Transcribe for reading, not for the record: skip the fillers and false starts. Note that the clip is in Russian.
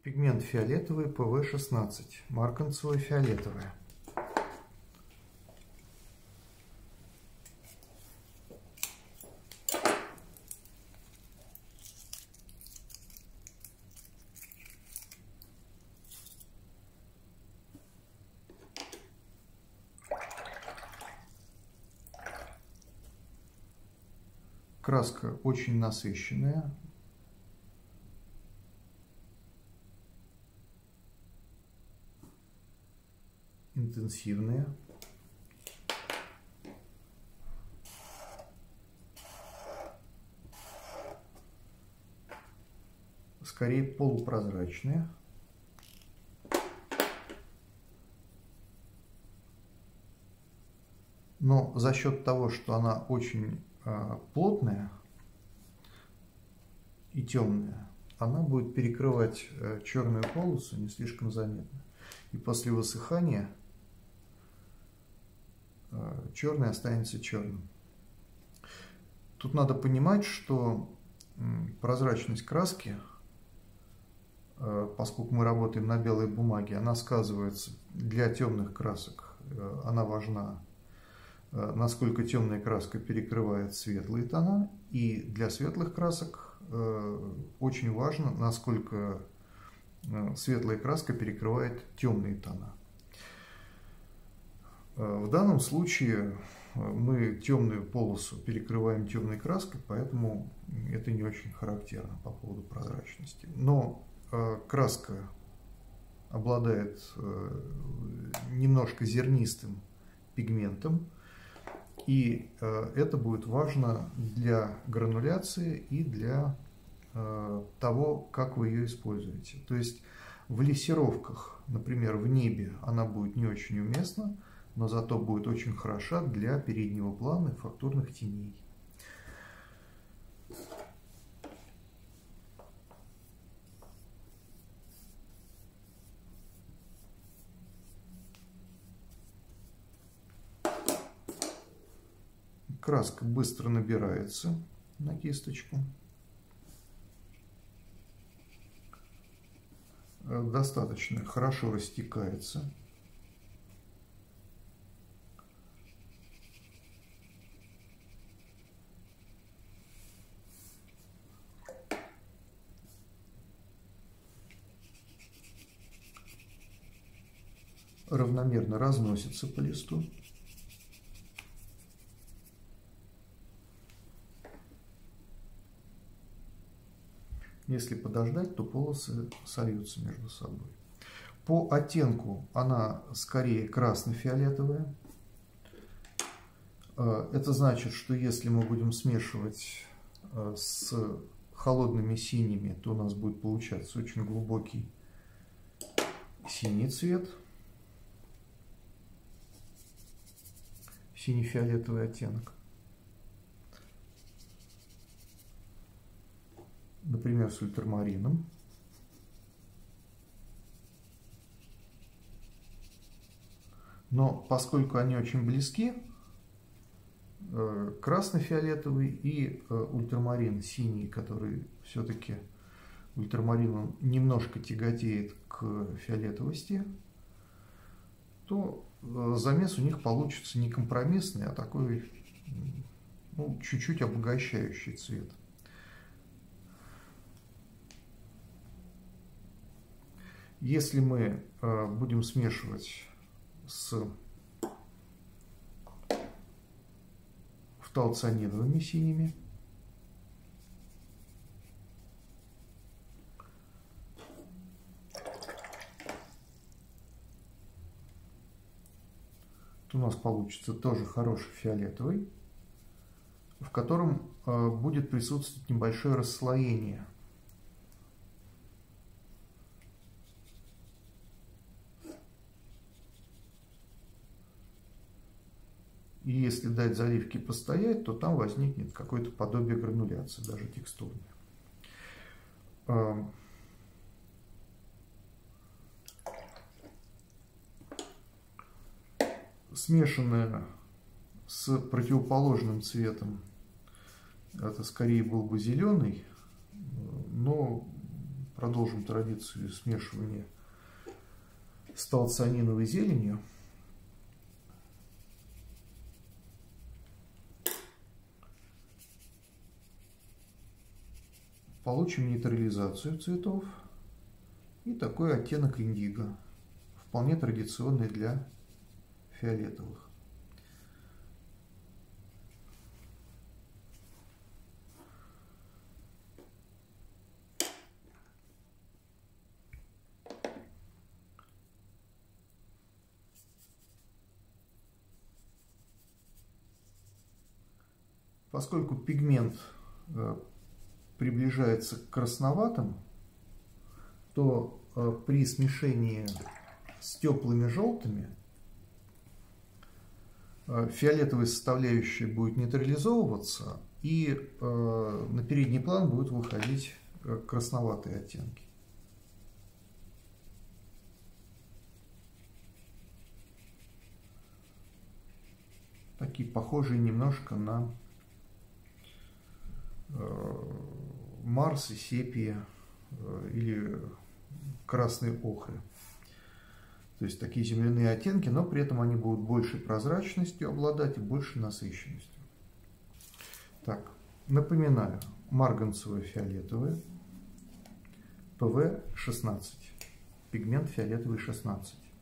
Пигмент фиолетовый ПВ-16, марганцевая фиолетовая. Краска очень насыщенная. Интенсивная. Скорее полупрозрачная. Но за счет того, что она очень плотная и темная, она будет перекрывать черную полосу не слишком заметно. И после высыхания черный останется черным. Тут надо понимать, что прозрачность краски, поскольку мы работаем на белой бумаге, она сказывается для темных красок. Она важна, насколько темная краска перекрывает светлые тона, и для светлых красок очень важно, насколько светлая краска перекрывает темные тона. В данном случае мы темную полосу перекрываем темной краской, поэтому это не очень характерно по поводу прозрачности. Но краска обладает немножко зернистым пигментом, и это будет важно для грануляции и для того, как вы ее используете. То есть в лессировках, например, в небе, она будет не очень уместна, но зато будет очень хороша для переднего плана и фактурных теней. Краска быстро набирается на кисточку. Достаточно хорошо растекается. Равномерно разносится по листу. Если подождать, то полосы сольются между собой. По оттенку она скорее красно-фиолетовая. Это значит, что если мы будем смешивать с холодными синими, то у нас будет получаться очень глубокий синий цвет. Синий-фиолетовый оттенок. Например, с ультрамарином. Но поскольку они очень близки, красно-фиолетовый и ультрамарин синий, который все-таки ультрамарином немножко тяготеет к фиолетовости, то замес у них получится не компромиссный, а такой, ну, чуть-чуть обогащающий цвет. Если мы будем смешивать с фталцианидовыми синими, то у нас получится тоже хороший фиолетовый, в котором будет присутствовать небольшое расслоение. И если дать заливке постоять, то там возникнет какое-то подобие грануляции, даже текстурной. Смешанное с противоположным цветом, это скорее был бы зеленый, но продолжим традицию смешивания с толцианиновой зеленью. Получим нейтрализацию цветов и такой оттенок индиго, вполне традиционный для фиолетовых. Поскольку пигмент приближается к красноватым, то при смешении с теплыми желтыми фиолетовая составляющая будет нейтрализовываться, и на передний план будут выходить красноватые оттенки. Такие похожие немножко на Марс и сепия или красные охры. То есть такие земляные оттенки, но при этом они будут большей прозрачностью обладать и большей насыщенностью. Так, напоминаю, марганцевое фиолетовое, ПВ-16, пигмент фиолетовый 16.